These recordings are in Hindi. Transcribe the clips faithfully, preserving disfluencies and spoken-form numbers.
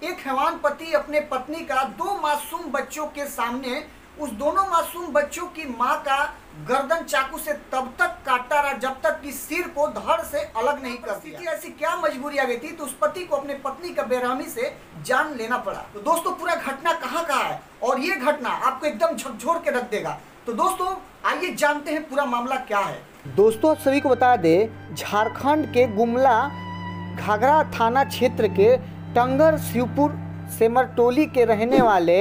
एक हैवान पति अपने पत्नी का दो मासूम बच्चों के सामने उस दोनों मासूम बच्चों की मां का गर्दन चाकू से तब तक काटता रहा जब तक कि सिर को धड़ से अलग नहीं कर दिया। ऐसी क्या मजबूरी आ गई थी तो उस पति को अपने पत्नी का बेरहमी से जान लेना पड़ा। तो दोस्तों पूरा घटना कहाँ का है और ये घटना आपको एकदम झकझोर के रख देगा। तो दोस्तों आइए जानते हैं पूरा मामला क्या है। दोस्तों आप सभी को बता दें, झारखंड के गुमला घाघरा थाना क्षेत्र के टंगर शिवपुर सेमरटोली के रहने वाले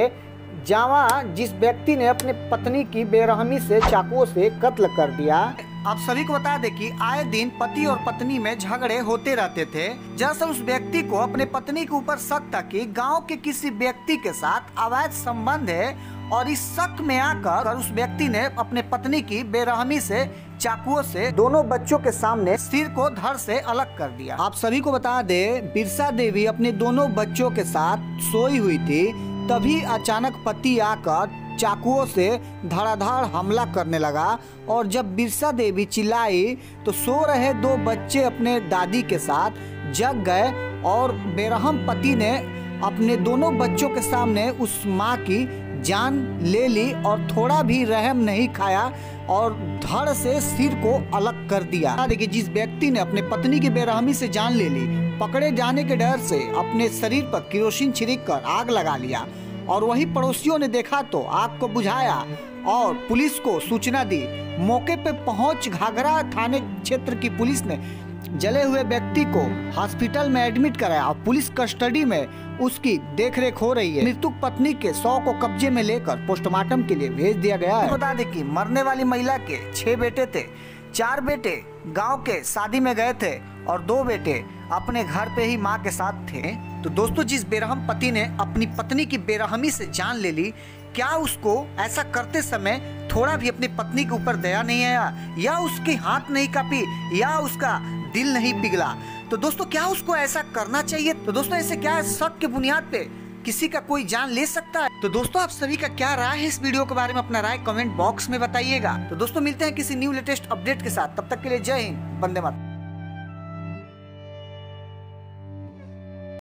जावा जिस व्यक्ति ने अपने पत्नी की बेरहमी से चाकुओं से कत्ल कर दिया। आप सभी को बता दें कि आए दिन पति और पत्नी में झगड़े होते रहते थे। दरअसल उस व्यक्ति को अपने पत्नी के ऊपर शक था कि गांव के किसी व्यक्ति के साथ अवैध संबंध है और इस शक में आकर उस व्यक्ति ने अपने पत्नी की बेरहमी से चाकुओं से दोनों बच्चों के सामने सिर को धड़ से अलग कर दिया। आप सभी को बता दें, बिरसा देवी अपने दोनों बच्चों के साथ सोई हुई थी, तभी अचानक पति आकर चाकुओं से धड़ाधड़ हमला करने लगा और जब बिरसा देवी चिल्लाई तो सो रहे दो बच्चे अपने दादी के साथ जग गए और बेरहम पति ने अपने दोनों बच्चों के सामने उस माँ की जान ले ली और थोड़ा भी रहम नहीं खाया और धड़ से सिर को अलग कर दिया। देखिए, जिस व्यक्ति ने अपने पत्नी की बेरहमी से जान ले ली, पकड़े जाने के डर से अपने शरीर पर केरोसिन छिड़क कर आग लगा लिया और वही पड़ोसियों ने देखा तो आग को बुझाया और पुलिस को सूचना दी। मौके पे पहुंच घाघरा थाने क्षेत्र की पुलिस ने जले हुए व्यक्ति को हॉस्पिटल में एडमिट कराया और पुलिस कस्टडी में उसकी देखरेख हो रही है। मृतक पत्नी के शव को कब्जे में लेकर पोस्टमार्टम के लिए भेज दिया गया है। बता दें कि मरने वाली महिला के छह बेटे थे। चार बेटे गांव के शादी में गए थे और दो बेटे अपने घर पे ही माँ के साथ थे। तो दोस्तों, जिस बेरहम पति ने अपनी पत्नी की बेरहमी से जान ले ली, क्या उसको ऐसा करते समय थोड़ा भी अपनी पत्नी के ऊपर दया नहीं आया या उसके हाथ नहीं कांपी या उसका दिल नहीं पिघला? तो दोस्तों, क्या उसको ऐसा करना चाहिए? तो दोस्तों, ऐसे क्या शक के बुनियाद पे किसी का कोई जान ले सकता है? तो दोस्तों, आप सभी का क्या राय है इस वीडियो के बारे में? अपना राय कमेंट बॉक्स में बताइएगा। तो दोस्तों, मिलते हैं किसी न्यू लेटेस्ट अपडेट के साथ। तब तक के लिए जय हिंद, वंदे मातरम।